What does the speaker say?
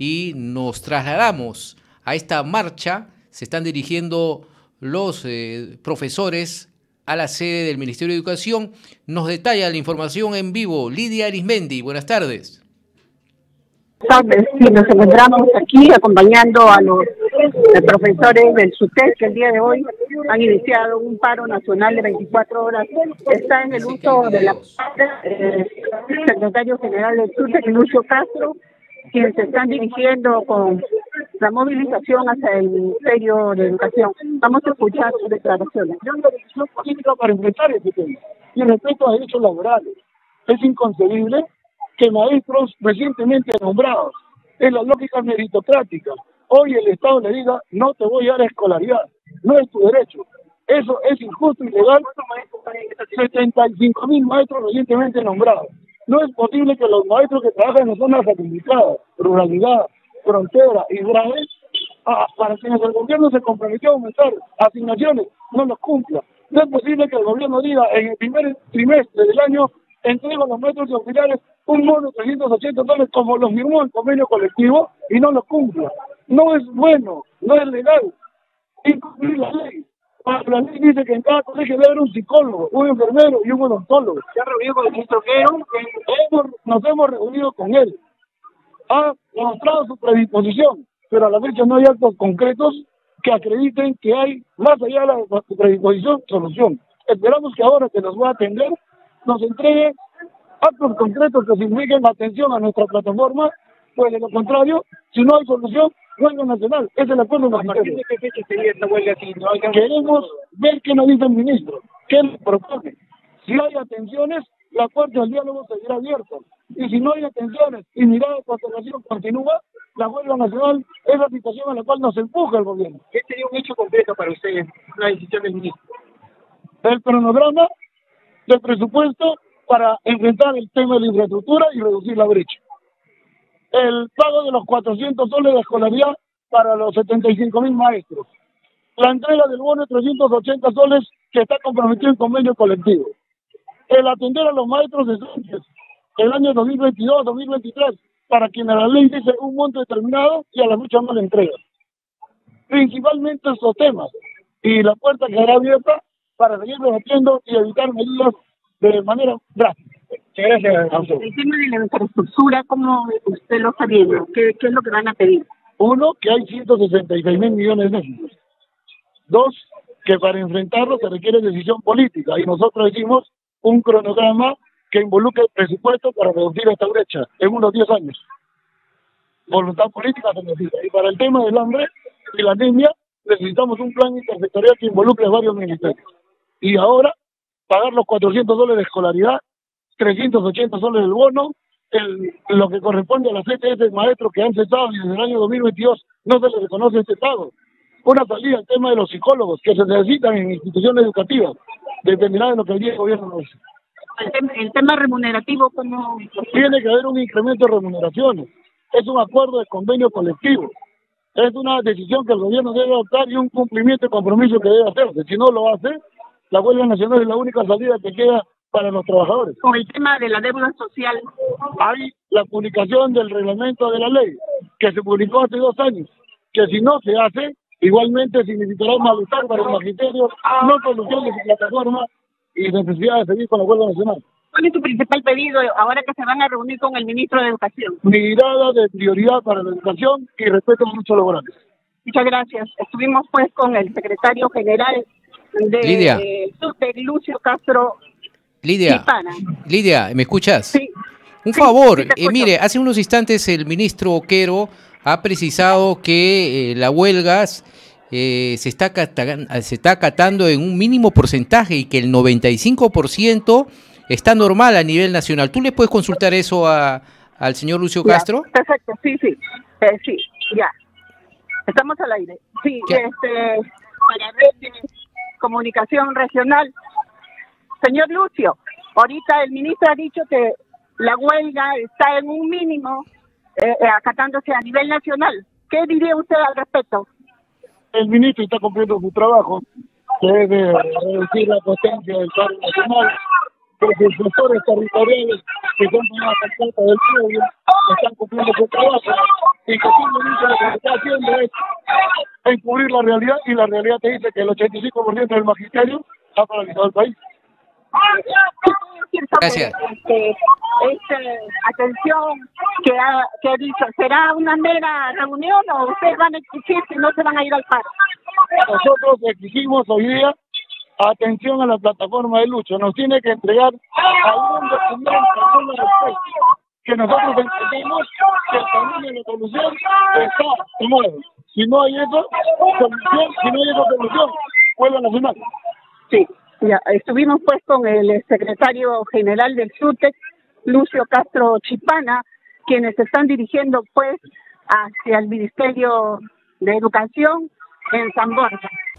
y nos trasladamos a esta marcha. Se están dirigiendo los profesores a la sede del Ministerio de Educación. Nos detalla la información en vivo Lidia Arismendi. Buenas tardes. Buenas tardes. Sí, nos encontramos aquí acompañando a los profesores del SUTEP que el día de hoy han iniciado un paro nacional de 24 horas. Está en el uso de la palabra el secretario general del SUTEP, Lucio Castro, quienes se están dirigiendo con la movilización hacia el Ministerio de Educación. Vamos a escuchar sus declaraciones. Hay una decisión política para enfrentar este tema y respeto a derechos laborales. Es inconcebible que maestros recientemente nombrados, en la lógica meritocrática, hoy el Estado le diga, no te voy a dar escolaridad, no es tu derecho. Eso es injusto y ilegal. 75.000 maestros recientemente nombrados. No es posible que los maestros que trabajan en zonas sacrificadas, ruralidad, frontera y graves, para quienes el gobierno se comprometió a aumentar asignaciones, no los cumpla. No es posible que el gobierno diga en el primer trimestre del año entrego a los maestros y auxiliares un bono de $380 como lo firmó el convenio colectivo y no lo cumpla. No es bueno, no es legal incumplir la ley. La ley dice que en cada colegio debe haber un psicólogo, un enfermero y un odontólogo. ¿Se ha reunido con el ministro Quero? Nos hemos reunido con él. Ha demostrado su predisposición, pero a la fecha no hay actos concretos que acrediten que hay, más allá de la predisposición, solución. Esperamos que ahora que nos va a atender, nos entregue actos concretos que signifiquen atención a nuestra plataforma, pues de lo contrario, si no hay solución, huelga nacional. Es el acuerdo nacional. ¿A partir de qué fecha sería esta huelga si no hay? Queremos ver qué nos dice el ministro, qué nos propone. Si hay atenciones, la puerta del diálogo seguirá abierta. Y si no hay atenciones y mirada de conservación continúa, la huelga nacional es la situación a la cual nos empuja el gobierno. ¿Qué sería un hecho concreto para ustedes, una decisión del ministro? El cronograma del presupuesto para enfrentar el tema de la infraestructura y reducir la brecha. El pago de los $400 de escolaridad para los 75.000 maestros. La entrega del bono de $380 que está comprometido en convenio colectivo. El atender a los maestros decentes el año 2022-2023 para quienes la ley dice un monto determinado y a la fecha no le entrega. Principalmente estos temas. Y la puerta quedará abierta para seguir debatiendo y evitar medidas de manera drástica. Muchas gracias. El tema de la infraestructura, ¿cómo usted lo está viendo? ¿Qué es lo que van a pedir? Uno, que hay 166.000 millones de pesos. Dos, que para enfrentarlo se requiere decisión política y nosotros decimos un cronograma que involucre el presupuesto para reducir esta brecha en unos 10 años. Voluntad política se necesita. Y para el tema del hambre y la anemia necesitamos un plan intersectorial que involucre a varios ministerios. Y ahora, pagar los $400 de escolaridad, $380 del bono, lo que corresponde a las CTS maestros que han cesado y desde el año 2022 no se les reconoce este pago. Una salida al tema de los psicólogos que se necesitan en instituciones educativas, determinada de lo que el día el gobierno no hace. El tema remunerativo, ¿cómo? Tiene que haber un incremento de remuneraciones. Es un acuerdo de convenio colectivo. Es una decisión que el gobierno debe adoptar y un cumplimiento de compromiso que debe hacerse. Si no lo hace, la huelga nacional es la única salida que queda para los trabajadores. Con el tema de la deuda social. Hay la publicación del reglamento de la ley, que se publicó hace 2 años, que si no se hace, igualmente significará malestar para el magisterio, no solución de su plataforma y necesidad de seguir con la huelga nacional. ¿Cuál es tu principal pedido ahora que se van a reunir con el ministro de Educación? Mirada de prioridad para la educación y respeto a los derechos laborales. Muchas gracias. Estuvimos pues con el secretario general de SUTEP, Lucio Castro. Lidia, ¿me escuchas? Sí. Un favor, mire, hace unos instantes el ministro Quero ha precisado que la huelga se está acatando en un mínimo porcentaje y que el 95% está normal a nivel nacional. ¿Tú le puedes consultar eso al señor Lucio Castro? Perfecto, sí, ya. Estamos al aire. Sí, para red de comunicación regional. Señor Lucio, ahorita el ministro ha dicho que la huelga está en un mínimo acatándose a nivel nacional. ¿Qué diría usted al respecto? El ministro está cumpliendo su trabajo, que es de reducir la potencia del paro nacional, porque los sectores territoriales que son una parte del pueblo están cumpliendo su trabajo. y que simplemente lo que se está haciendo es encubrir la realidad, y la realidad te dice que el 85% del magisterio ha paralizado el país. Gracias. Atención que ha dicho, ¿será una mera reunión o ustedes van a exigir que no se van a ir al paro? Nosotros exigimos hoy día atención a la plataforma de lucha. Nos tiene que entregar algún documento, que nosotros entendemos que el camino de la solución está tomado. Si no hay esa solución, vuelvan a firmar. Sí, ya estuvimos pues con el secretario general del SUTEC, Lucio Castro Chipana, quienes se están dirigiendo pues hacia el Ministerio de Educación en San Borja.